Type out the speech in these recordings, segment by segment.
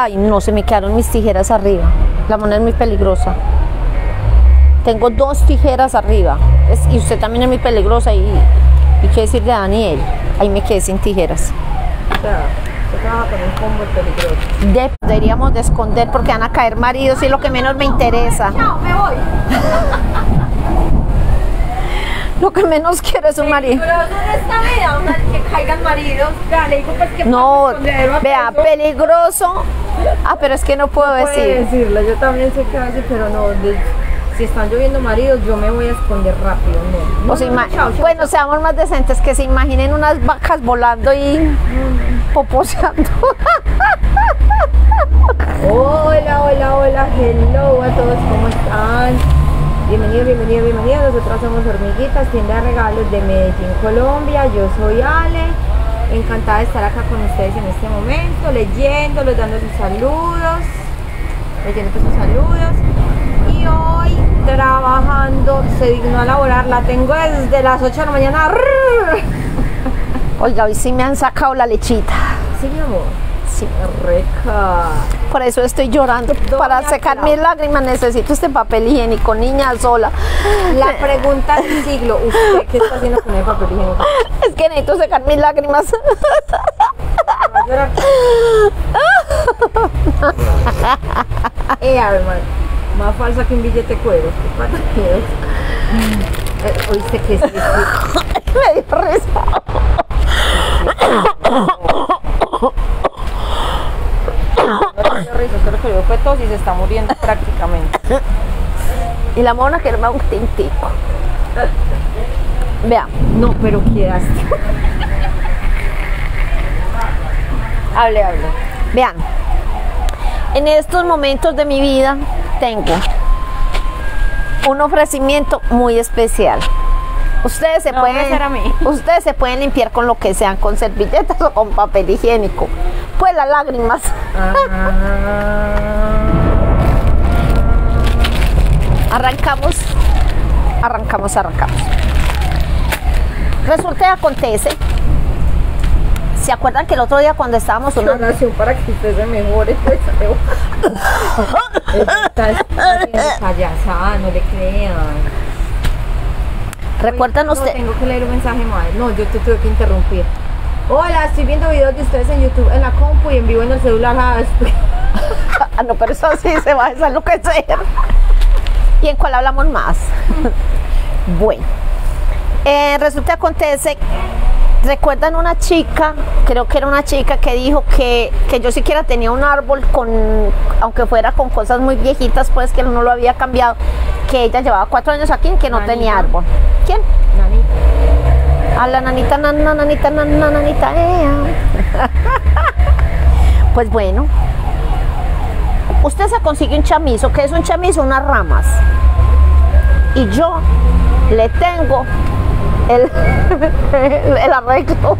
Ay, no, se me quedaron mis tijeras arriba. La mona es muy peligrosa. Tengo 2 tijeras arriba. Y usted también es muy peligrosa. ¿Y qué decir de Daniel? Ahí me quedé sin tijeras. O sea, se trabaja con un combo peligroso. Deberíamos de esconder porque van a caer maridos y es lo que menos me interesa. Chao, me voy. Lo que menos quiero es un marido. Pero en esta vida, que caigan maridos. Le digo, pues, que No, vea, peligroso. Ah, pero es que no puedo puede decir. decirlo, yo también sé que hace, pero no. Si están lloviendo maridos, yo me voy a esconder rápido. No. O sea, Chao, bueno, chao. seamos más decentes, que se imaginen unas vacas volando y poposeando. Hola, hola, hola, hello a todos, ¿cómo están? Bienvenidos, bienvenidos, bienvenidos. Nosotros somos Hormiguitas, tienda de regalos de Medellín, Colombia. Yo soy Ale, encantada de estar acá con ustedes en este momento, leyéndolos, dando sus saludos, Y hoy trabajando, se dignó a laborar, la tengo desde las 8 de la mañana. Oiga, hoy sí me han sacado la lechita. Sí, mi amor. Sí. Rica. Por eso estoy llorando. Para secar mis lágrimas necesito este papel higiénico, niña sola. La pregunta del siglo, ¿usted qué está haciendo con el papel higiénico? Es que necesito secar mis lágrimas. Va a llorar. Herman, más falsa que un billete cuero. ¿Oíste que sí? Me dio risa. No dio risa, solo que fue tos y se está muriendo prácticamente. Y la mona que era un tintico. Vea. No, pero quedaste. Hable. Vean. En estos momentos de mi vida tengo un ofrecimiento muy especial. Ustedes se pueden limpiar con lo que sean, con servilletas o con papel higiénico. Pues las lágrimas. Arrancamos. Resulta y acontece. ¿Se acuerdan que el otro día cuando estábamos una oración para que usted se mejore? Pues, está haciendo payasada, no le crean. ¿Recuerdan No, ustedes? tengo que leer un mensaje más. No, yo te tuve que interrumpir. Hola, estoy viendo videos de ustedes en YouTube, en la compu y en vivo en el celular. Ah, no, pero eso sí se va a desenloquecer. ¿Y en cuál hablamos más? Bueno, resulta y acontece. ¿Recuerdan una chica? Creo que era una chica que dijo que yo siquiera tenía un árbol aunque fuera con cosas muy viejitas, pues que no lo había cambiado, que ella llevaba 4 años aquí y que no tenía árbol. ¿Quién? Nanita. A la nanita, nanita. Pues bueno, usted se consigue un chamizo. ¿Qué es un chamizo? Unas ramas. Y yo le tengo el arreglo.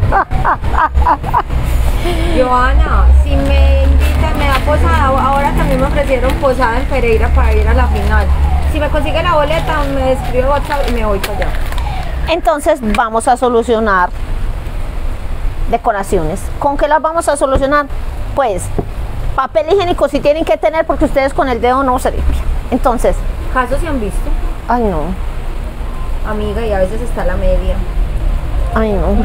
Joana, si me invitan, me da posada. Ahora también me ofrecieron posada en Pereira para ir a la final. Si me consigue la boleta, me escribe WhatsApp y me voy para allá. Entonces vamos a solucionar decoraciones. ¿Con qué las vamos a solucionar? Pues papel higiénico sí tienen que tener, porque ustedes con el dedo no se limpian. Entonces, ¿casos se han visto? ay no, Amiga, y a veces está la media. ay no.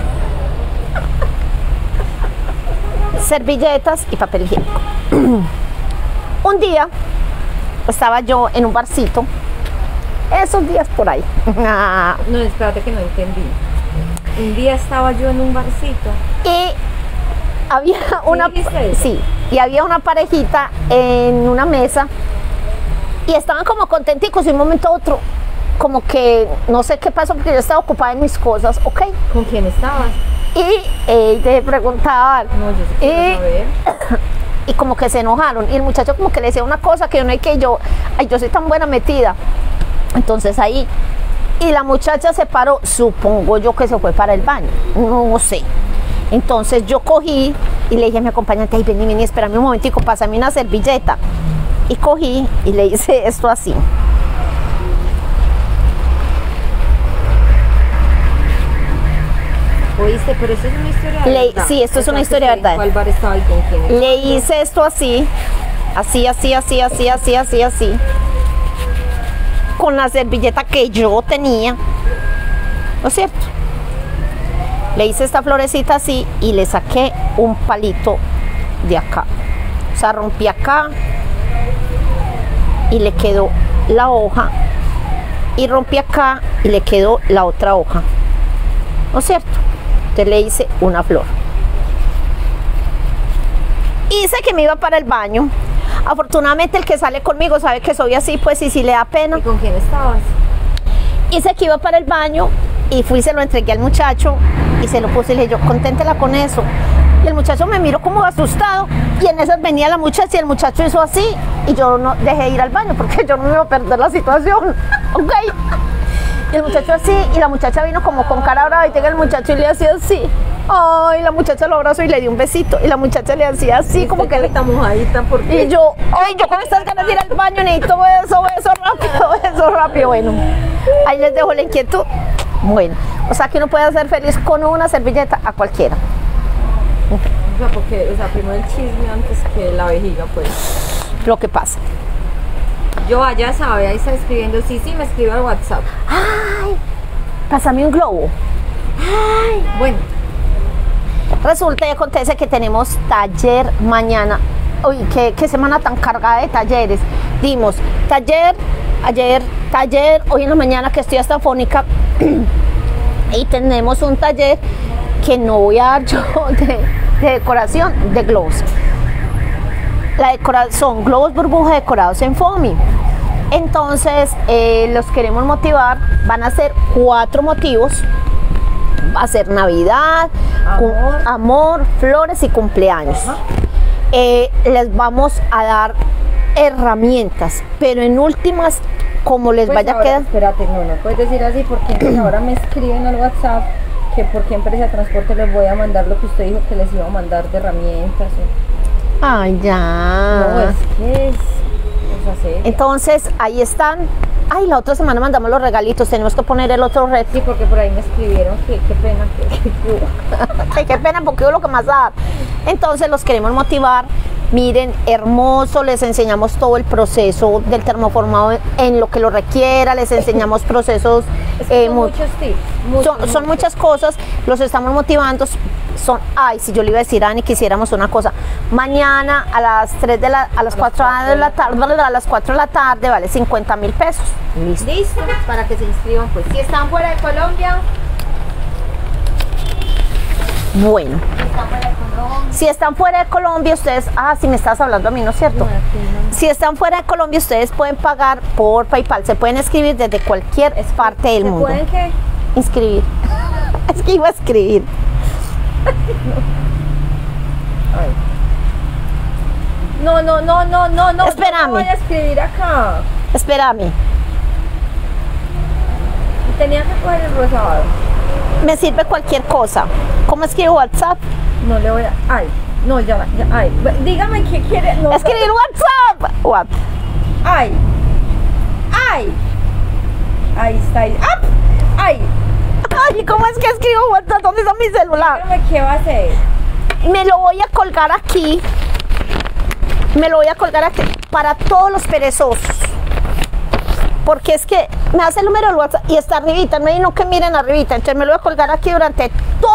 Servilletas y papel higiénico. Un día estaba yo en un barcito, esos días por ahí. No, espérate que no entendí. Un día estaba yo en un barcito. Y había y había una parejita en una mesa y estaban como contenticos, y un momento a otro como que no sé qué pasó, porque yo estaba ocupada en mis cosas, ¿ok? ¿Con quién estabas? Y te preguntaban, No, yo sí quiero saber. y como que se enojaron, y el muchacho como que le decía una cosa que yo no hay que yo soy tan buena metida. Entonces ahí, y la muchacha se paró, supongo yo que se fue para el baño, no sé. Entonces yo cogí y le dije a mi acompañante, ay, vení, espérame un momentico, pásame una servilleta. Y cogí y le hice esto así. viste, pero esto es una historia de verdad. Sí, esto es una historia de verdad. ¿Cuál bar estaba y con quién? Le hice esto así, así, con la servilleta que yo tenía, ¿no es cierto? Le hice esta florecita así y le saqué un palito de acá. O sea, rompí acá y le quedó la hoja y rompí acá y le quedó la otra hoja, ¿no es cierto? Entonces le hice una flor. Hice que me iba para el baño. Afortunadamente el que sale conmigo sabe que soy así, pues, y si le da pena. ¿Y con quién estabas? Hice que iba para el baño y fui y se lo entregué al muchacho y se lo puse y le dije yo, conténtela con eso. Y el muchacho me miró como asustado y en esas venía la muchacha y el muchacho hizo así y yo no dejé ir al baño porque yo no me iba a perder la situación. Ok. Y el muchacho así y la muchacha vino como con cara brava y llega el muchacho y le hacía así. Ay, la muchacha lo abrazó y le dio un besito y la muchacha le hacía así como que está mojadita porque... Y yo, ay, yo con estas ganas de ir al baño necesito eso rápido, bueno. Ahí les dejo la inquietud. Bueno, o sea que uno puede hacer feliz con una servilleta a cualquiera. O sea, porque, o sea, primero el chisme antes que la vejiga, pues. Lo que pasa. Yo ya sabe, ahí está escribiendo, sí, me escribe al WhatsApp. Ay, pásame un globo. Ay, bueno. Resulta y acontece que tenemos taller mañana. Uy, qué semana tan cargada de talleres. Dimos taller, hoy en la mañana que estoy hasta afónica. Y tenemos un taller que no voy a dar yo de decoración de globos. Son globos burbuja decorados en foamy. Entonces los queremos motivar. Van a ser 4 motivos. Va a ser Navidad, amor, flores y cumpleaños. Les vamos a dar herramientas, pero en últimas, como les pues vaya ahora, a quedar. Espérate, no puedes decir así porque ahora me escriben al WhatsApp que por qué empresa de transporte les voy a mandar lo que usted dijo que les iba a mandar de herramientas. Ay, ya. No, es que es seria. Entonces, ahí están. Ay, la otra semana mandamos los regalitos, tenemos que poner el otro reto. Sí, porque por ahí me escribieron que qué pena qué pena porque es lo que más da. Entonces los queremos motivar. Miren, hermoso, les enseñamos todo el proceso del termoformado en lo que lo requiera, les enseñamos procesos. Son muchos tips. Son muchas cosas, los estamos motivando. Ay, si yo le iba a decir a Ani que hiciéramos una cosa. Mañana a las 4 de la tarde, vale 50.000 pesos. Listo, para que se inscriban, pues. Si están fuera de Colombia. Bueno. Si están fuera de Colombia, ustedes, si me estás hablando a mí, ¿no es cierto? No. Si están fuera de Colombia, ustedes pueden pagar por PayPal, se pueden inscribir desde cualquier parte del mundo. ¿Pueden qué? Inscribir. Es que iba a escribir. Ay. No. Espérame. No voy a escribir acá. Espérame. Tenía que coger el rosado. Me sirve cualquier cosa. ¿Cómo escribo WhatsApp? No le voy a... Ay, no, ya, ay. Dígame qué quiere. No, escribir WhatsApp. What? Ay. Ahí está. ¡Ah! Ay. Ay, ¿cómo es que escribo WhatsApp? ¿Dónde está mi celular? Dígame qué va a hacer. Me lo voy a colgar aquí. Para todos los perezosos. Porque es que me hace el número del WhatsApp y está arribita, no hay no que miren arribita, entonces me lo voy a colgar aquí durante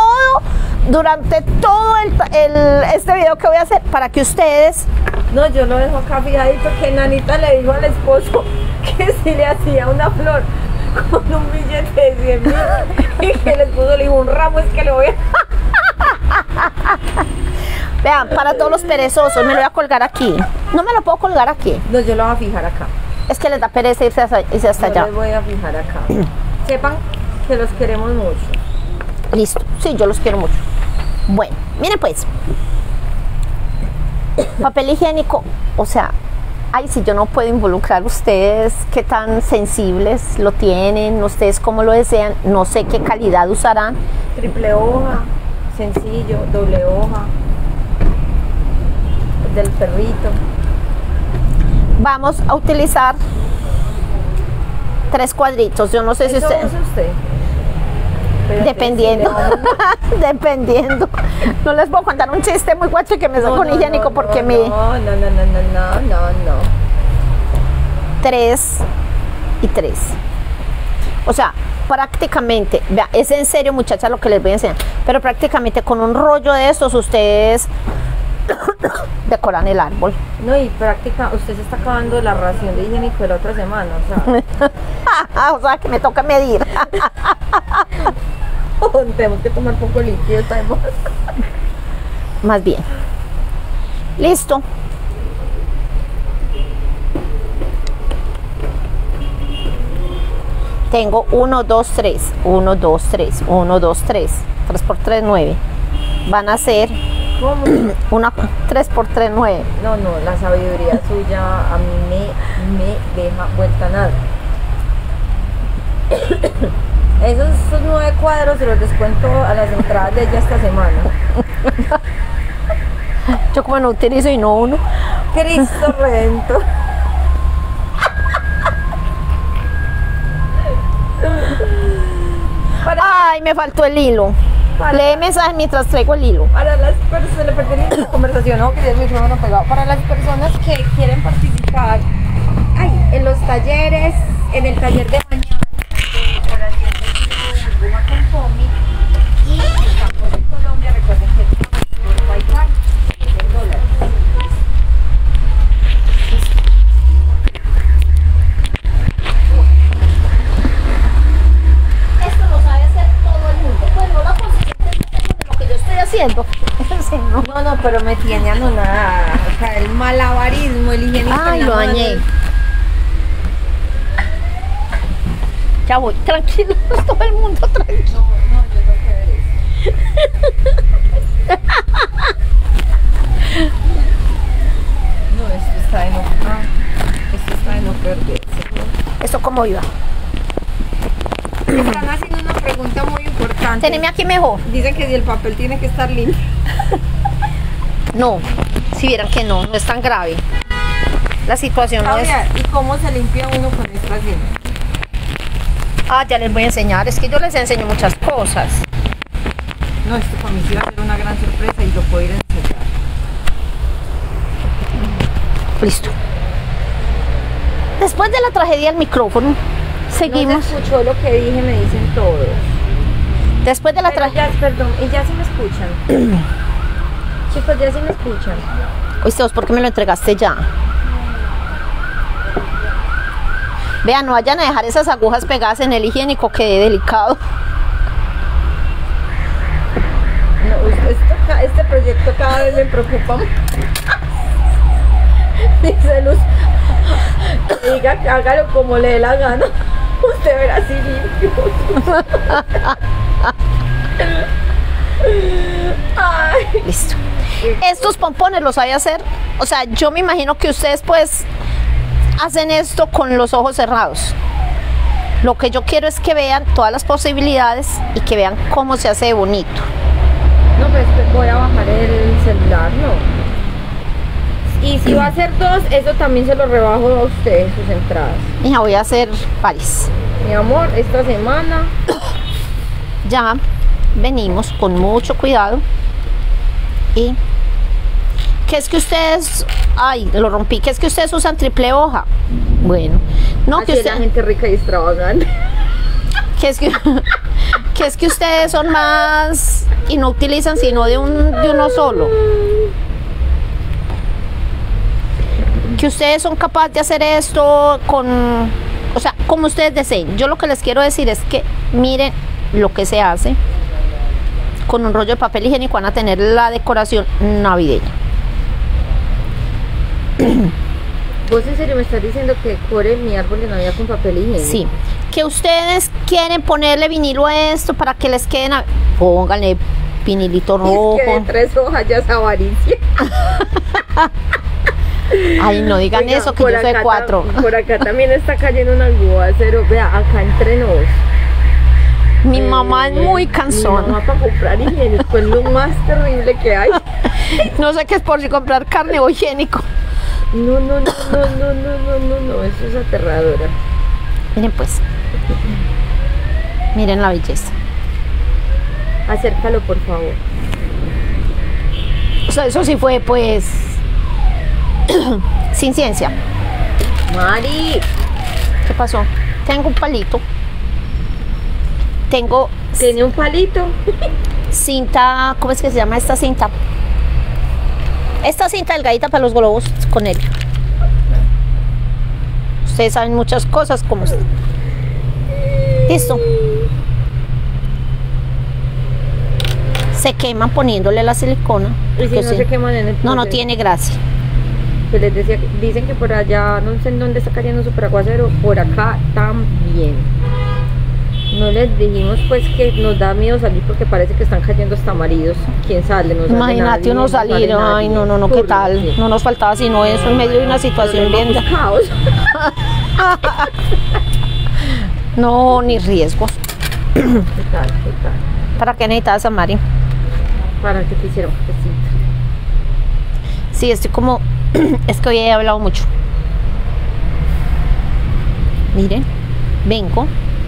todo este video que voy a hacer para que ustedes... No, yo lo dejo acá fijadito que Nanita le dijo al esposo que si le hacía una flor con un billete de 100.000 y que el esposo le dijo un ramo es que le voy a... Vean, para todos los perezosos me lo voy a colgar aquí. No me lo puedo colgar aquí. No, yo lo voy a fijar acá. Es que les da pereza irse hasta allá. Yo les voy a fijar acá. Sepan que los queremos mucho. Listo, sí, yo los quiero mucho. Bueno, miren pues. Papel higiénico, o sea, ay, si yo no puedo involucrar ustedes, qué tan sensibles lo tienen, ustedes cómo lo desean, no sé qué calidad usarán. Triple hoja, sencillo, doble hoja, del perrito. Vamos a utilizar 3 cuadritos. Yo no sé si usted... usa usted. Pero Dependiendo. Dependiendo. No les puedo contar un chiste muy guacho que me sacó un higiénico porque no, me... No. 3 y 3. O sea, prácticamente, vea, es en serio, muchachas, lo que les voy a enseñar, pero prácticamente con un rollo de estos ustedes decoran el árbol. No, y usted se está acabando la ración de higiénico de la otra semana, o sea, que me toca medir. Tenemos que tomar poco líquido, sabemos. Más bien. Listo. Tengo 1, 2, 3, 1, 2, 3, 1, 2, 3, 3 por 3, 9. Van a ser ¿Cómo? 3 por 3, 9. No, la sabiduría suya a mí me deja vuelta a nada. Esos 9 cuadros se los descuento a las entradas de ella esta semana. Yo como no utilizo y no uno. Cristo Redentor. Ay, me faltó el hilo. Lee mensajes mientras traigo el hilo. Para las personas, se le pertenece la conversación, ¿no? Que es el micrófono pegado. Para las personas que quieren participar en los talleres, en el taller de mañana, decoración de burbuja con Pomi y el campo de Colombia, recuerden que es por Wi-Fi, $10. Esto lo sabe hacer todo el mundo. Pues no la posición de lo que yo estoy haciendo. Sí, ¿no? No, pero me tiene anonadada. O sea, el malabarismo, el higiénico. Ay, lo dañé. Ya voy, tranquilo, todo el mundo tranquilo. No, yo tengo que ver eso. No, esto está de no perderse. ¿Eso cómo iba? Están haciendo una pregunta muy importante. Teneme aquí mejor. Dicen que si el papel tiene que estar limpio. No, si vieran que no es tan grave. La situación no es... ¿Y cómo se limpia uno con esta cinta? Ah, ya les voy a enseñar. Es que yo les enseño muchas cosas. No, esto para mí sí va a ser una gran sorpresa y lo puedo ir a enseñar. Listo. Después de la tragedia del micrófono, seguimos. No se escuchó lo que dije, me dicen todos. Después de la tragedia... Perdón, ¿y ya sí me escuchan? Chicos, ya sí me escuchan. Oíste, ¿vos por qué me lo entregaste ya? Vean, no vayan a dejar esas agujas pegadas en el higiénico, que delicado. No, este proyecto cada vez me preocupa más. Dice Luz, diga que hágalo como le dé la gana. Usted verá así limpio. Ay. Listo. Estos pompones los sabe hacer. O sea, yo me imagino que ustedes pues hacen esto con los ojos cerrados. Lo que yo quiero es que vean todas las posibilidades y que vean cómo se hace de bonito. No, pues voy a bajar el celular, no. Y si va a hacer 2, eso también se lo rebajo a ustedes, sus entradas. Hija, voy a hacer varias. Mi amor, esta semana ya venimos con mucho cuidado. Y que es que ustedes, ay, lo rompí, que es que ustedes usan triple hoja. Bueno, no, así que es usted, la gente rica y extravagante. que es que ustedes son más y no utilizan sino de uno solo. Que ustedes son capaces de hacer esto con, o sea, como ustedes deseen. Yo lo que les quiero decir es que miren lo que se hace. Con un rollo de papel higiénico van a tener la decoración navideña. ¿Vos en serio me estás diciendo que decore mi árbol de Navidad con papel higiénico? Sí. Que ustedes quieren ponerle vinilo a esto para que les queden, pónganle vinilito rojo. Es que de 3 hojas ya es avaricia. Ay, no digan Oiga, eso, que yo soy 4. Por acá también está cayendo un aguacero. Vea, acá entre nos. Mi mamá es muy cansona. Mi mamá para comprar higiénico es lo más terrible que hay. No sé qué es por si comprar carne o higiénico. No, eso es aterradora. Miren pues. Miren la belleza. Acércalo, por favor. O sea, eso sí fue, pues, sin ciencia. Mari. ¿Qué pasó? Tengo un palito. ¿Tiene un palito? Cinta, ¿cómo es que se llama esta cinta? Esta cinta delgadita para los globos con él. Ustedes saben muchas cosas como... Listo. Se queman poniéndole la silicona. ¿Y si no se queman en el proceso? No tiene gracia. Que les decía, dicen que por allá, no sé en dónde está cayendo super aguacero, por acá también. No les dijimos pues que nos da miedo salir porque parece que están cayendo hasta maridos. ¿Quién sale? No sale Imagínate nadie, uno salir, ay no, ¿qué tal? Sí. No nos faltaba sino eso en medio de una situación bien... Caos. No, ni riesgos. ¿Qué tal? ¿Para qué necesitas a Mari? Para que te hiciera un cafecito. Sí, estoy como... Es que hoy he hablado mucho. Miren, vengo.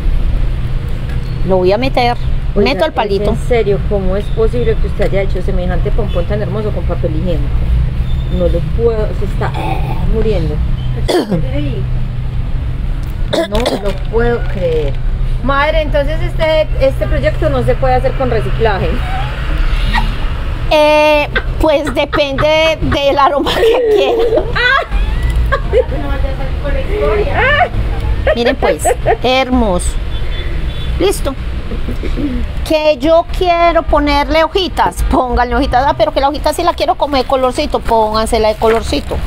Lo voy a meter. Oiga, meto el palito. En serio, ¿cómo es posible que usted haya hecho semejante pompón tan hermoso con papel higiénico? No lo puedo, se está muriendo. No lo puedo creer. Madre, entonces este proyecto no se puede hacer con reciclaje. Pues depende del aroma que quiera. Miren pues, hermoso. Listo. Que yo quiero ponerle hojitas, pónganle hojitas, pero que la hojita sí la quiero como de colorcito, póngansela de colorcito.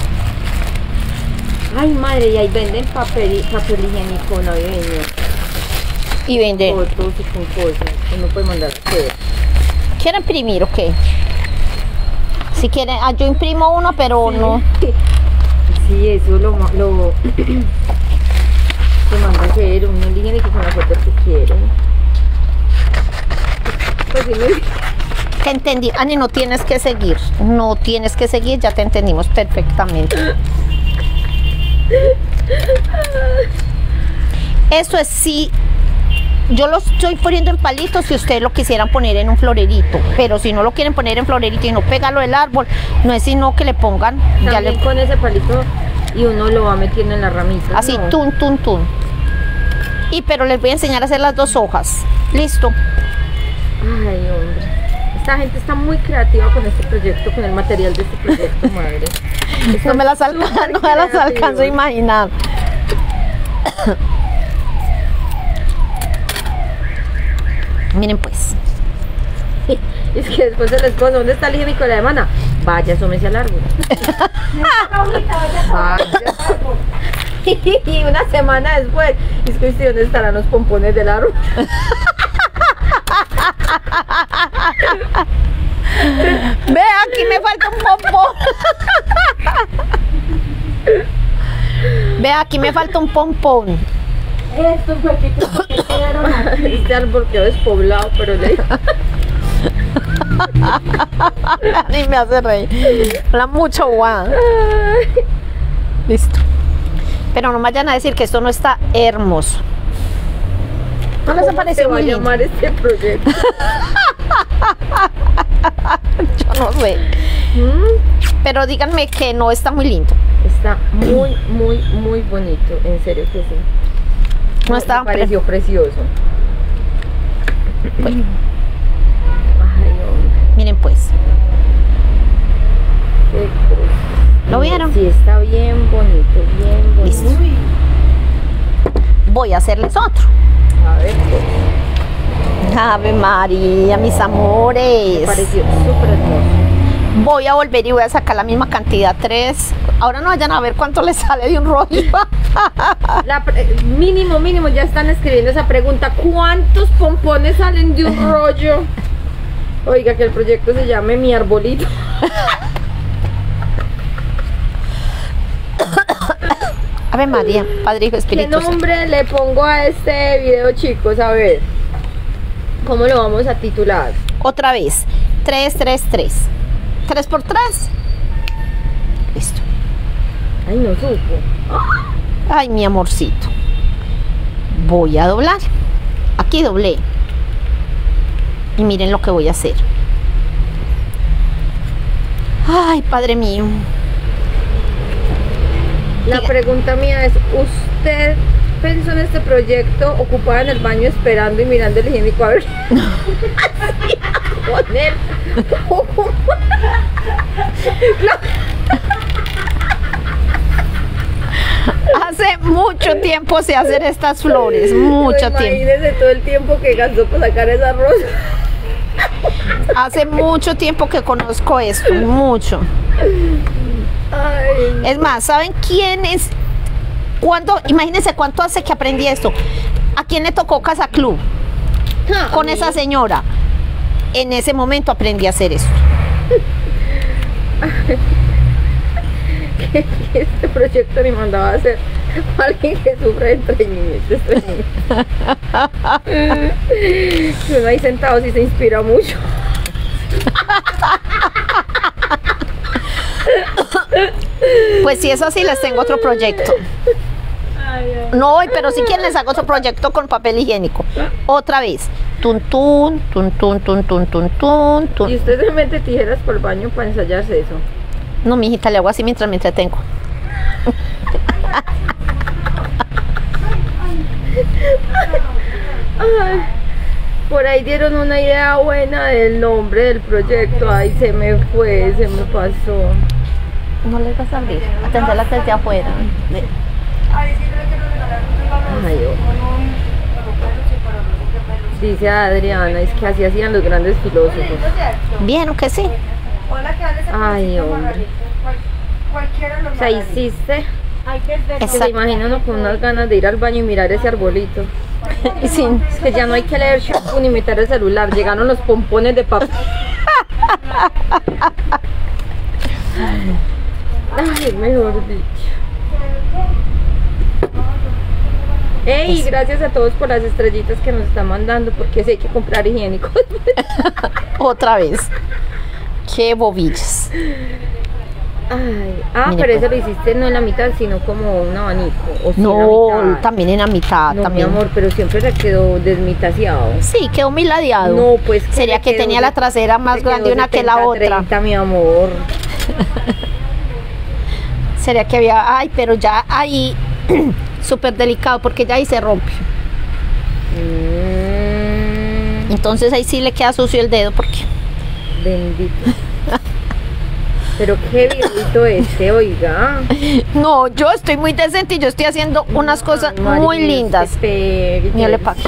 Ay madre, y ahí venden papel higiénico navideño. Y venden. Fotos y con cosas, uno puede mandar a hacer. ¿Quieren imprimir o qué? Si quieren, yo imprimo uno, pero sí. No. Sí, eso lo se manda a hacer un higiénico con la foto que quieren. Pues sí, Te entendí, Ani, no tienes que seguir, ya te entendimos perfectamente. Eso es sí. Yo lo estoy poniendo en palitos si ustedes lo quisieran poner en un florerito, pero si no lo quieren poner en florerito y no pegarlo del árbol, no es sino que le pongan también con ese palito y uno lo va metiendo en la ramita. Así, ¿no? tun. Y pero les voy a enseñar a hacer las dos hojas. Listo. Ay, hombre. Esta gente está muy creativa con este proyecto, con el material de este proyecto, madre. No me las alcanzo a imaginar. Miren pues. Es que después el esposo, ¿dónde está el higiénico de la semana? Vaya, asómese al árbol. Vaya. Y una semana después, es que ¿dónde estarán los pompones del árbol? Ve, aquí me falta un pompón. Ve, aquí me falta un pompón. Estos huequitos que quedaron aquí. Este árbol quedó despoblado, pero le... Ni me hace reír. Habla mucho guau. Listo. Pero no vayan a decir que esto no está hermoso. No les apareció muy lindo. ¿Cómo se va a llamar este proyecto? Yo no sé. Pero díganme que no está muy lindo. Está muy bonito. En serio que sí. No está. Me pareció precioso. Bueno. Ay, hombre. Miren pues. Qué cosa. ¿Lo vieron? Sí, está bien bonito, bien bonito. Listo. Voy a hacerles otro. A ver, pues. Ave María, mis amores. Me pareció súper hermoso. Voy a volver y voy a sacar la misma cantidad, 3. Ahora no vayan a ver cuánto les sale de un rollo. Mínimo, ya están escribiendo esa pregunta. ¿Cuántos pompones salen de un rollo? Oiga, que el proyecto se llame Mi Arbolito. Ave María, Padre, Hijo, Espíritu ¿Qué nombre le pongo a este video, chicos? A ver, ¿cómo lo vamos a titular? Otra vez, 3. 3 por 3. Listo. Ay, no supo. Ay, mi amorcito. Voy a doblar. Aquí doblé. Y miren lo que voy a hacer. Ay, Padre mío. La pregunta mía es, ¿usted pensó en este proyecto ocupada en el baño esperando y mirando el higiénico a ver con él? Hace mucho tiempo sé hacer estas flores, mucho tiempo. Imagínese todo el tiempo que gastó para sacar esa rosa. Hace mucho tiempo que conozco esto, mucho. Ay, Es más, ¿saben quién es? Imagínense cuánto hace que aprendí esto. ¿A quién le tocó Casa Club? Con esa señora. En ese momento aprendí a hacer esto. que este proyecto me mandaba a hacer alguien que sufre de estreñimiento. Uno ahí sentado sí se inspira mucho. Pues si es así, les tengo otro proyecto. No hoy, pero si quieren les hago otro proyecto con papel higiénico. Otra vez. Tun, tun, tun, tun, tun, tun, tun, tun, tun. ¿Y usted se mete tijeras por el baño para ensayarse eso? No, mijita, le hago así mientras me entretengo. Ay, por ahí dieron una idea buena del nombre del proyecto. Ay, se me fue, se me pasó. No les vas a abrir. Atenderla desde afuera. Ay, dice Adriana, es que así hacían los grandes filósofos. Bien, ¿o que sí? Ay, hombre. O sea, hiciste que se Exacto. imagina uno con unas ganas de ir al baño y mirar ese arbolito. Y sin... Es que ya no hay que leer shampoo ni meter el celular, llegaron los pompones de papel. Ay, mejor dicho. Ey, gracias a todos por las estrellitas que nos están mandando, porque sí hay que comprar higiénicos. Otra vez. Qué bobillas. Ay, Mire, pero pues. eso lo hiciste no en la mitad, sino como un abanico. O sí en la No, mitad. también en la mitad. No, también. mi amor, pero siempre se quedó desmitaseado. Sí, quedó miladeado. No, pues que sería le que quedó tenía la trasera más le quedó grande una que la 70, otra. 30, mi amor. Sería que había, ay, pero ya ahí súper delicado porque ya ahí se rompe. Entonces ahí sí le queda sucio el dedo porque Bendito. Pero qué videito este, oiga. no, yo estoy muy decente y yo estoy haciendo unas cosas Ay, muy María, lindas. Yo le pago.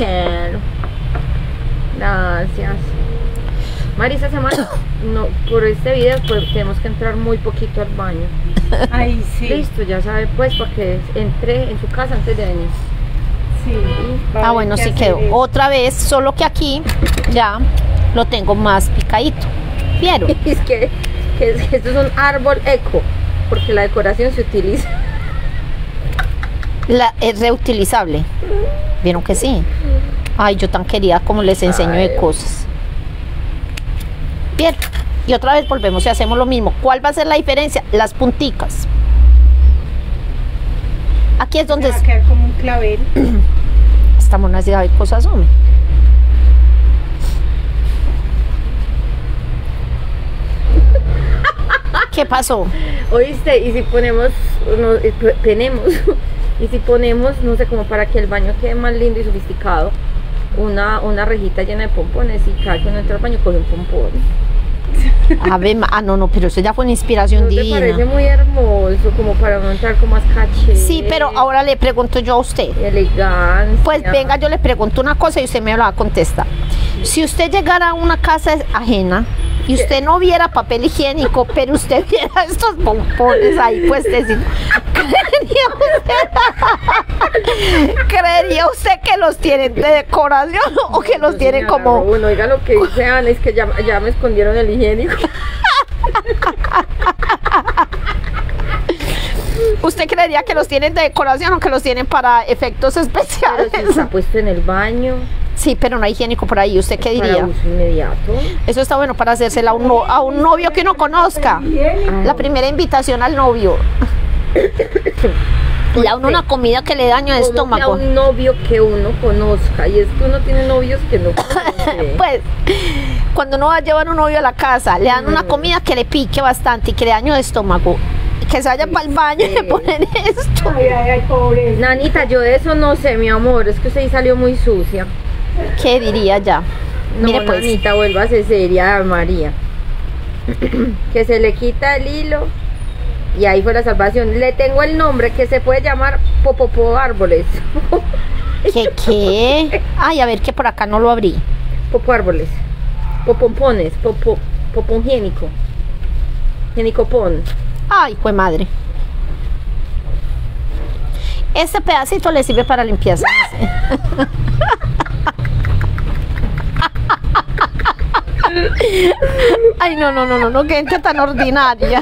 Gracias. Mari, esta semana no, por este video pues tenemos que entrar muy poquito al baño. Ay, sí. Listo, ya sabe pues para que entre en su casa antes de venir. Sí. va a Ah, haber bueno, que sí hacer quedó. eso. Otra vez, solo que aquí ya lo tengo más picadito. ¿Vieron? Es que esto es un árbol eco, porque la decoración se utiliza. Es reutilizable. ¿Vieron que sí? Ay, yo tan querida como les enseño de cosas. Bien, y otra vez volvemos y hacemos lo mismo. ¿Cuál va a ser la diferencia? Las punticas. Aquí es donde Va a quedar como un clavel. esta mona sí sabe cosas, hombre. ¿Qué pasó? Oíste, y si ponemos, y si ponemos, no sé, como para que el baño quede más lindo y sofisticado, una rejita llena de pompones y cada que uno entra al baño coge un pompón. A ver, no, pero eso ya fue una inspiración ¿No te divina. parece muy hermoso, como para uno entrar con más caché? Sí, pero ahora le pregunto yo a usted. Elegancia. Pues venga, yo le pregunto una cosa y usted me lo va a contestar. Si usted llegara a una casa ajena y usted no viera papel higiénico, pero usted viera estos pompones ahí puestecitos, ¿creería usted que los tienen de decoración o que los tienen como... Bueno, oiga lo que dice Ana, es que ya me escondieron el higiénico. ¿Usted creería que los tienen de decoración o que los tienen para efectos Pero especiales? si está puesto en el baño, Sí, pero no hay higiénico por ahí. ¿Usted qué para diría? uso inmediato. Eso está bueno para hacérsela a un novio que uno conozca. La primera invitación al novio. Le da uno una comida que le daña el Como que a estómago. un novio que uno conozca, y es que uno tiene novios que no conoce. Pues, cuando uno va a llevar un novio a la casa, le dan una comida que le pique bastante y que le daño de estómago, que se vaya para el baño y le ponen esto. Ay, ay, ay, pobre. Nanita, yo de eso no sé, mi amor, es que usted ahí salió muy sucia. ¿Qué diría ya? No, Mire pues, Nanita, vuélvase seria, María. Que se le quita el hilo y ahí fue la salvación. Le tengo el nombre que se puede llamar Popopo Árboles. ¿Qué? Ay, a ver que por acá no lo abrí. Popo Árboles. Popompones, popón higiénico. Hienicopón. Ay, fue madre. Este pedacito le sirve para limpieza. Ay, no, qué gente tan ordinaria.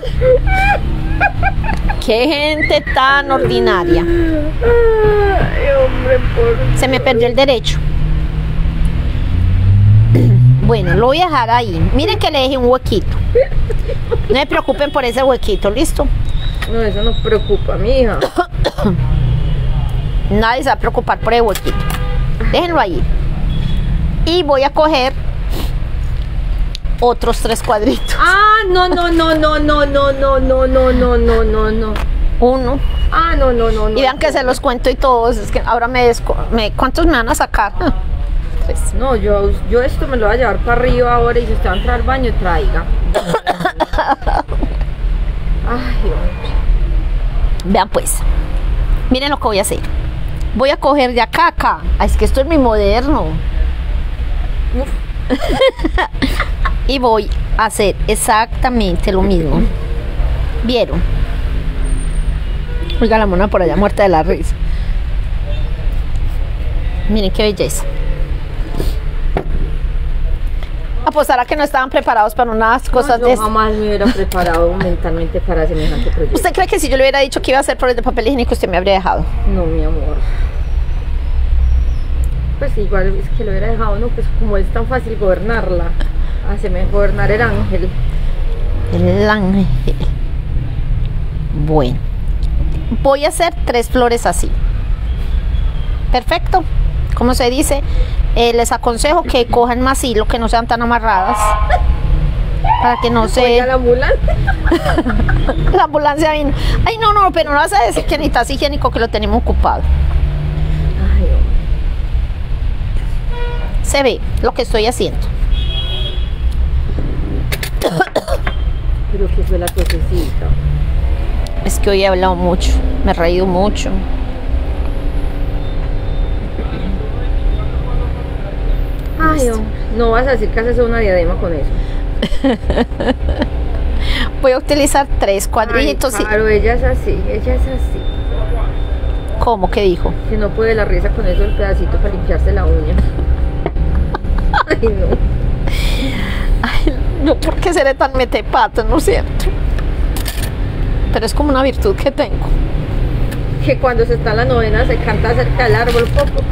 Qué gente tan ordinaria. Ay, hombre, por... Se me perdió el derecho. Bueno, lo voy a dejar ahí. Miren que le dejé un huequito. No se preocupen por ese huequito, ¿listo? No, eso no preocupa, mija. Nadie se va a preocupar por el huequito. Déjenlo ahí. Y voy a coger otros 3 cuadritos. Ah, no. Uno. Ah, no. Y vean que se los cuento y todos. Es que ahora ¿cuántos me van a sacar? 3. No, yo esto me lo voy a llevar para arriba ahora y si usted va a entrar al baño, traiga. Ay, hombre. Vean pues. Miren lo que voy a hacer. Voy a coger de acá a acá. Ay, es que esto es muy moderno. Uf. Y voy a hacer exactamente lo mismo. ¿Vieron? Oiga la mona por allá muerta de la risa. Miren qué belleza. Apostar a que no estaban preparados para unas cosas No, de yo jamás me hubiera preparado mentalmente para semejante proyecto. ¿Usted cree que si yo le hubiera dicho que iba a hacer flores de papel higiénico, usted me habría dejado? No, mi amor. Pues igual es que lo hubiera dejado, ¿no? Pues como es tan fácil gobernarla, haceme gobernar el ángel. El ángel. Bueno, voy a hacer 3 flores así. Perfecto. Como se dice, les aconsejo que cojan más hilo, que no sean tan amarradas, para que no se... Oiga, la ambulancia. La ambulancia vino. Ay, no, pero no vas a decir que necesitas higiénico, que lo tenemos ocupado. Ay, hombre. Se ve lo que estoy haciendo. Pero que fue la tosecita. Es que hoy he hablado mucho, me he reído mucho. Ay, hombre. No vas a decir que haces una diadema con eso. Voy a utilizar 3 cuadritos. Ay, claro, ella es así. ¿Cómo que dijo? Que no puede la risa con eso el pedacito para limpiarse la uña. Ay, no. Ay, no, ¿por qué seré tan metepato, no es cierto? Pero es como una virtud que tengo. Que cuando se está en la novena se canta cerca del árbol.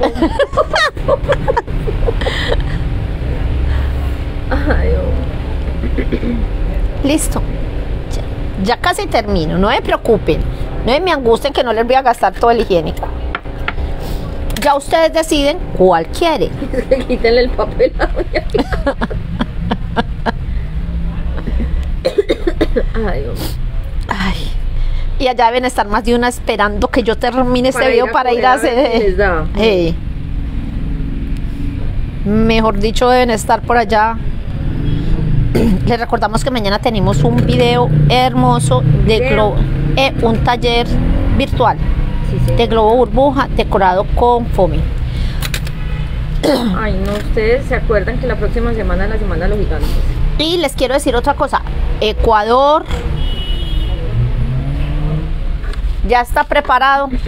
Ay, hombre. Listo. Ya casi termino, no se preocupen. No me angustien que no les voy a gastar todo el higiénico. Ya ustedes deciden cuál quieren. Quítenle el papel a la uña. Ay, hombre. Ay. Y allá deben estar más de una esperando que yo termine este video para ir a hacer. Mejor dicho, deben estar por allá. Les recordamos que mañana tenemos un video hermoso de globo, un taller virtual de globo burbuja decorado con foamy. Ay, no, ustedes se acuerdan que la próxima semana es la semana de los gigantes. Y les quiero decir otra cosa. Ecuador ya está preparado. Es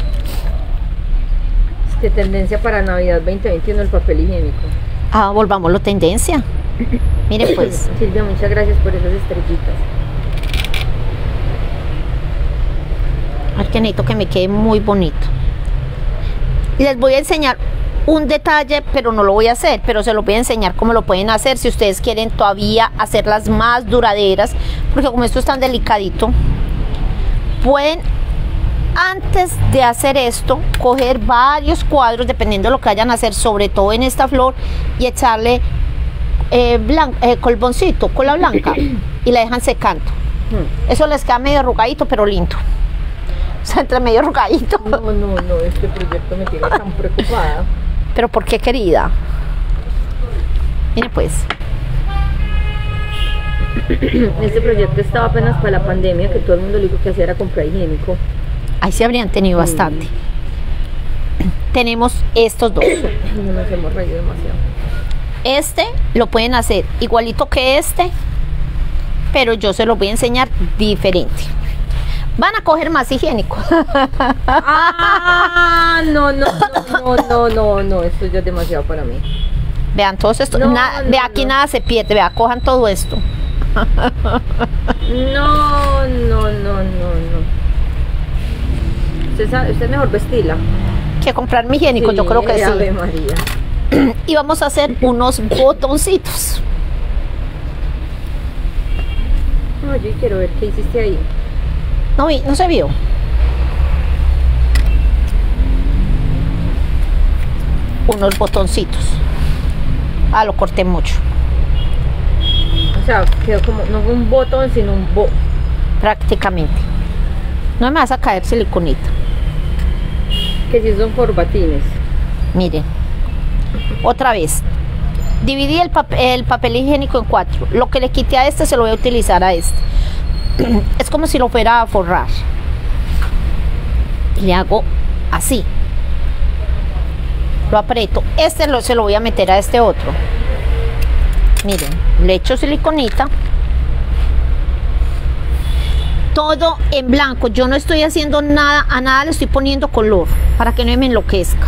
que tendencia para Navidad 2021 el papel higiénico. Ah, volvámoslo tendencia. Miren pues. Silvia, muchas gracias por esas estrellitas. Ay, que necesito que me quede muy bonito. Les voy a enseñar un detalle, pero no lo voy a hacer, pero se lo voy a enseñar cómo lo pueden hacer si ustedes quieren todavía hacerlas más duraderas, porque como esto es tan delicadito, pueden, antes de hacer esto, coger varios cuadros, dependiendo de lo que vayan a hacer, sobre todo en esta flor, y echarle colboncito, cola blanca, y la dejan secando. Eso les queda medio arrugadito, pero lindo. O sea, entre medio arrugadito. No, este proyecto me tiene tan preocupada. ¿Pero por qué, querida? Mire pues. Este proyecto estaba apenas para la pandemia, que todo el mundo lo único que hacía era comprar higiénico. Ahí sí habrían tenido bastante. Tenemos estos dos. Nos hemos reído demasiado. Este lo pueden hacer igualito que este, pero yo se los voy a enseñar diferente. Van a coger más higiénico. Ah, no, esto ya es demasiado para mí. Vean, todos estos, aquí nada se pierde, vea, cojan todo esto. No. Usted mejor vestirla. Que comprar mi higiénico, Sí, yo creo que sí. Ave María. Y vamos a hacer unos botoncitos. Yo quiero ver qué hiciste ahí. No se vio. Unos botoncitos. Lo corté mucho. O sea, quedó como, no fue un botón, sino un Prácticamente. No me vas a caer siliconita. que sí son corbatines. Miren. Otra vez. Dividí el papel higiénico en 4. Lo que le quité a este se lo voy a utilizar a este. Es como si lo fuera a forrar. Y le hago así. Lo aprieto. Se lo voy a meter a este otro. Miren, le echo siliconita. Todo en blanco. Yo no estoy haciendo nada, a nada le estoy poniendo color para que no me enloquezca.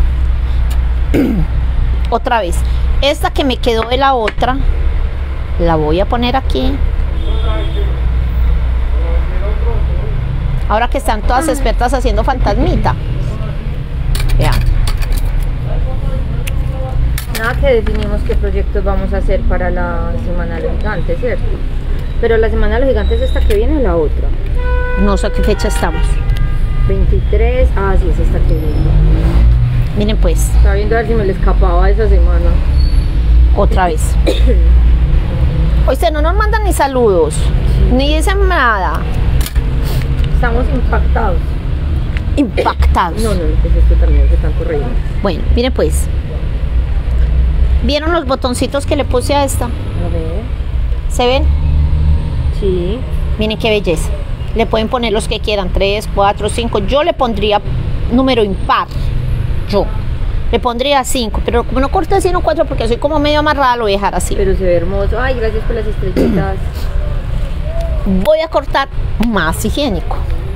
Otra vez. Esta que me quedó de la otra, la voy a poner aquí. Ahora que están todas expertas haciendo fantasmita. Vean. Nada que definimos qué proyectos vamos a hacer para la Semana de los Gigantes, ¿cierto? Pero la Semana de los Gigantes esta que viene o la otra. No sé a qué fecha estamos. 23, sí, es esta que viene. Miren pues, Estaba viendo a ver si me le escapaba esa semana. otra vez. Oye, no nos mandan ni saludos, ni dicen nada. Estamos impactados. Impactados. No, pues esto también se están corriendo. Bueno, miren pues. ¿Vieron los botoncitos que le puse a esta? A ver. ¿Se ven? Sí. Miren qué belleza. Le pueden poner los que quieran, 3, 4, 5. Yo le pondría número impar. Yo le pondría 5, pero como no corté sino 4 porque soy como medio amarrada, lo voy a dejar así. Pero se ve hermoso. Ay, gracias por las estrellitas. Voy a cortar más higiénico.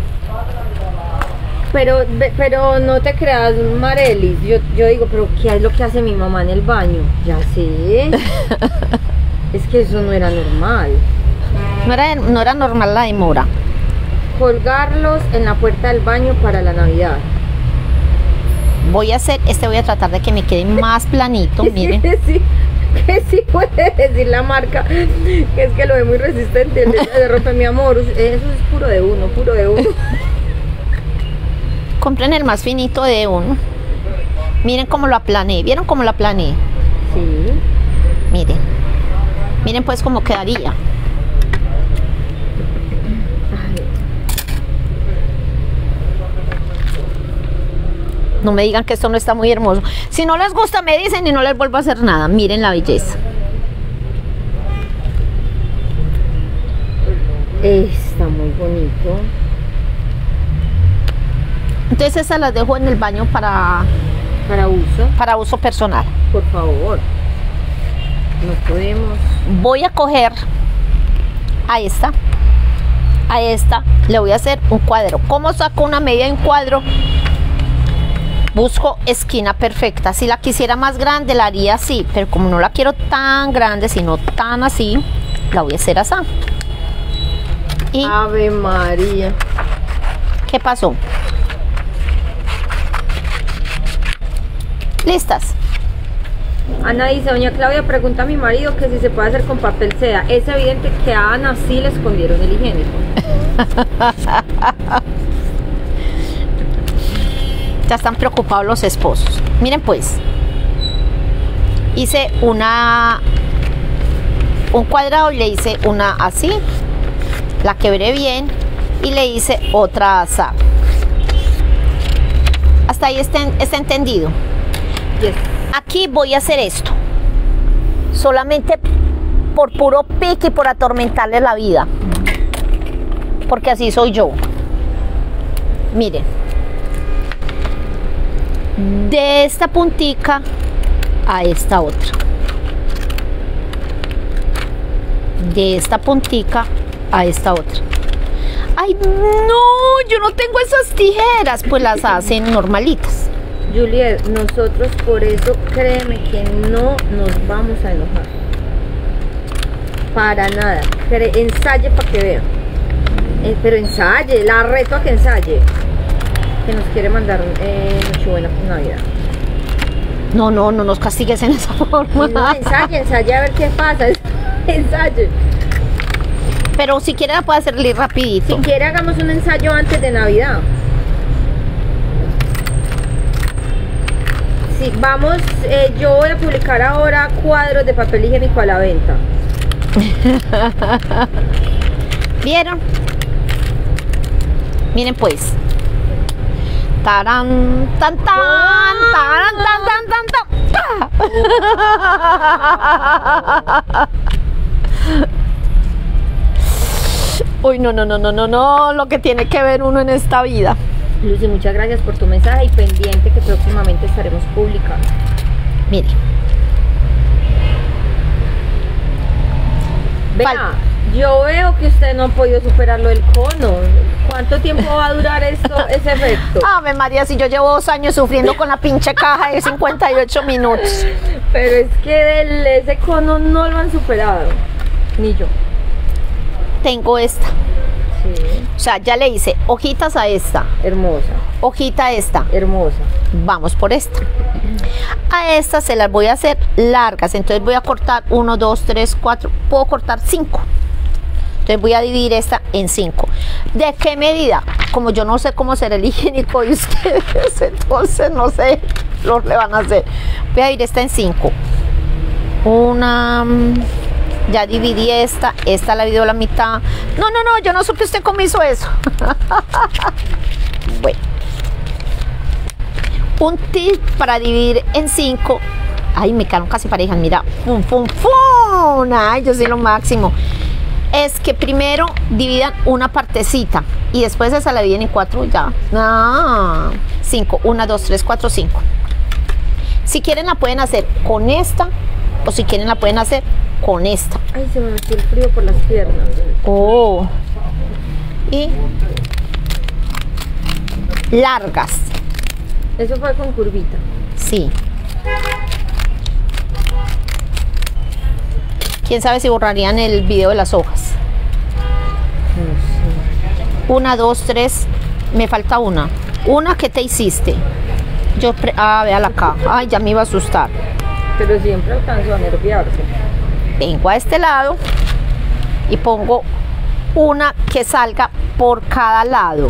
Pero no te creas, Marelis. Yo digo, pero ¿qué es lo que hace mi mamá en el baño? Ya sé. Es que eso no era normal. No era normal la demora. Colgarlos en la puerta del baño para la Navidad. Voy a tratar de que me quede más planito, miren. Que sí puede decir la marca, que es que lo ve muy resistente, el de ropa, mi amor, eso es puro de uno. Compren el más finito de uno. Miren cómo lo aplané, ¿vieron cómo lo aplané? Sí. Miren pues cómo quedaría. No me digan que esto no está muy hermoso. Si no les gusta me dicen y no les vuelvo a hacer nada. Miren la belleza. Está muy bonito. Entonces esas las dejo en el baño para uso personal. Por favor. No podemos. Voy a coger a esta le voy a hacer un cuadro. ¿Cómo saco una medida en cuadro? Busco esquina perfecta. Si la quisiera más grande la haría así, pero como no la quiero tan grande sino tan así, la voy a hacer así. Y Ave María. ¿qué pasó? ¿Listas? Ana dice, doña Claudia, pregunta a mi marido que si se puede hacer con papel seda. Es evidente que a Ana sí le escondieron el higiénico. Ya están preocupados los esposos. Miren pues, hice una un cuadrado y le hice una así, la quebré bien y le hice otra así. Hasta ahí está entendido. Yes. Aquí voy a hacer esto, solamente por puro pique y por atormentarle la vida, porque así soy yo. Miren, de esta puntica a esta otra, de esta puntica a esta otra. Ay, no, yo no tengo esas tijeras, pues las hacen normalitas. Juliet, nosotros por eso créeme que no nos vamos a enojar. Para nada. Ensaye para que vea. Pero ensaye, la reto a que ensaye. Que nos quiere mandar Nochebuena por Navidad. No nos castigues en esa forma. No, ensaye a ver qué pasa. Ensaye. Pero si quiere la puede hacerle rapidito. Si quiere hagamos un ensayo antes de Navidad. Sí, vamos, yo voy a publicar ahora cuadros de papel higiénico a la venta. ¿Vieron? Miren pues. Tarán, tan, tan, tarán, tan, tan, tan, tan. Uy, no, lo que tiene que ver uno en esta vida. Lucy, muchas gracias por tu mensaje y pendiente que próximamente estaremos publicando. Mire. Vea, yo veo que usted no ha podido superar lo del cono. ¿Cuánto tiempo va a durar ese efecto? Ave María, si yo llevo 2 años sufriendo con la pinche caja de 58 minutos. Pero es que ese cono no lo han superado. Ni yo. Tengo esta. Sí. O sea, ya le hice hojitas a esta. Hermosa. Hojita a esta. Hermosa. Vamos por esta. A estas se las voy a hacer largas. Entonces voy a cortar 1, 2, 3, 4. Puedo cortar 5. Entonces voy a dividir esta en 5. ¿De qué medida? Como yo no sé cómo será el higiénico de ustedes, entonces no sé lo que le van a hacer. Voy a dividir esta en 5. Una... Ya dividí esta la divido a la mitad. No, yo no supe usted cómo hizo eso. Bueno. Un tip para dividir en 5. Ay, me quedaron casi parejas, mira. ¡Fum, fum, fum! Ay, yo soy lo máximo. Es que primero dividan una partecita y después esa la dividen en 4 ya. 5. 1, 2, 3, 4, 5. Si quieren la pueden hacer con esta o si quieren la pueden hacer con esta. Ay, se me metió el frío por las piernas. Oh. Y largas. Eso fue con curvita. Sí. ¿Quién sabe si borrarían el video de las hojas? No sé. 1, 2, 3. Me falta una. Una que te hiciste. Véala acá. Ay, ya me iba a asustar. Pero siempre alcanzo a nerviarse. Vengo a este lado y pongo una que salga por cada lado.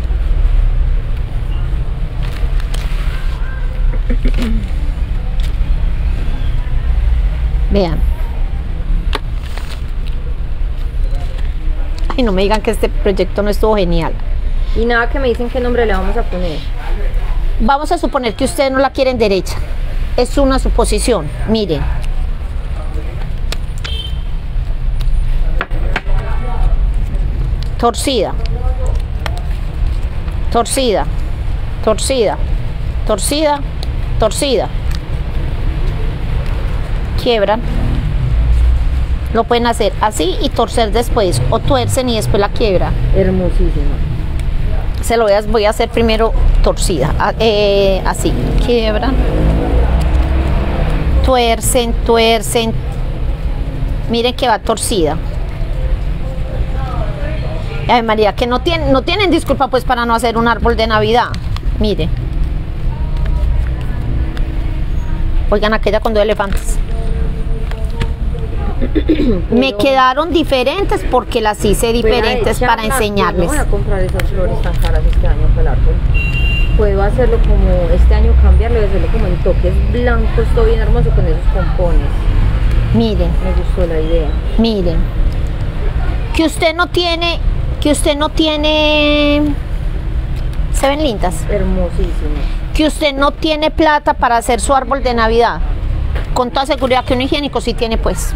Vean. Ay, no me digan que este proyecto no estuvo genial. Y nada que me dicen qué nombre le vamos a poner. Vamos a suponer que ustedes no la quieren derecha. Es una suposición. Miren. Torcida. Torcida. Torcida. Torcida. Torcida. Quiebran. Lo pueden hacer así y torcer después. O tuercen y después la quiebra. Hermosísima. Se lo voy a hacer primero torcida. Así. Quiebran. Tuercen, tuercen. Miren que va torcida. Ay, María, que no tienen disculpa pues para no hacer un árbol de Navidad. Miren. Oigan, aquella con 2 elefantes. Me quedaron diferentes porque las hice diferentes para enseñarles. No voy a comprar esas flores tan caras este año para el árbol. Puedo hacerlo como este año, cambiarlo y hacerlo como en toques blancos, todo bien hermoso con esos pompones. Miren, Me gustó la idea. miren. Que usted no tiene, se ven lindas. Hermosísimo. Que usted no tiene plata para hacer su árbol de Navidad. Con toda seguridad que un higiénico sí tiene, pues.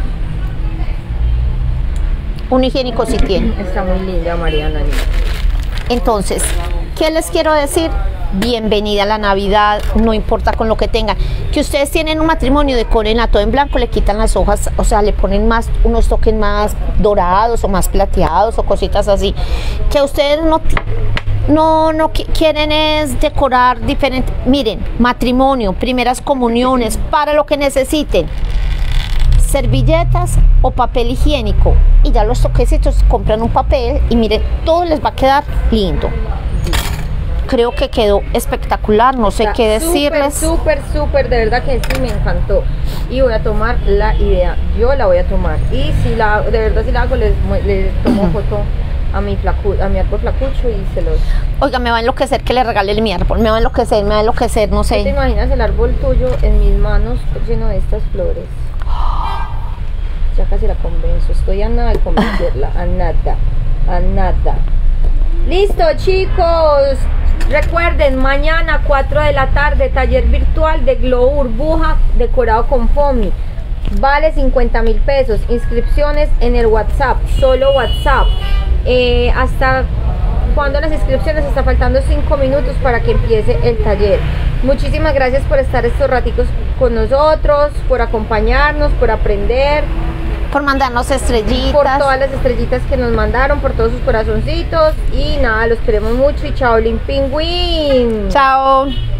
Un higiénico sí tiene. Está muy linda, Mariana. Entonces, ¿qué les quiero decir? Bienvenida a la Navidad, no importa con lo que tengan. Que ustedes tienen un matrimonio, decórenla todo en blanco, le quitan las hojas, o sea, le ponen más, unos toques más dorados o más plateados o cositas así. Que ustedes no quieren es decorar diferente. Miren, matrimonio, primeras comuniones, para lo que necesiten. Servilletas o papel higiénico, y ya los toquecitos compran un papel y miren, todo les va a quedar lindo. Creo que quedó espectacular, no sé qué decirles. Súper, de verdad que sí me encantó. Y voy a tomar la idea, yo la voy a tomar. Y si la, de verdad si la hago, les tomo foto a mi árbol flacucho y se los... Oiga, me va a enloquecer que le regale mi árbol, me va a enloquecer, no ¿Te sé. imaginas el árbol tuyo en mis manos lleno de estas flores? Ya casi la convenzo, estoy a nada de convencerla, a nada. Listo, chicos, recuerden, mañana 4 de la tarde, taller virtual de globo burbuja decorado con foamy. Vale 50.000 pesos, inscripciones en el WhatsApp, solo WhatsApp. Hasta cuando las inscripciones, está faltando 5 minutos para que empiece el taller. Muchísimas gracias por estar estos ratitos con nosotros, por acompañarnos, por aprender, Por mandarnos estrellitas. por todas las estrellitas que nos mandaron, por todos sus corazoncitos. Y nada, los queremos mucho y chao, Lin Pingüín. Chao.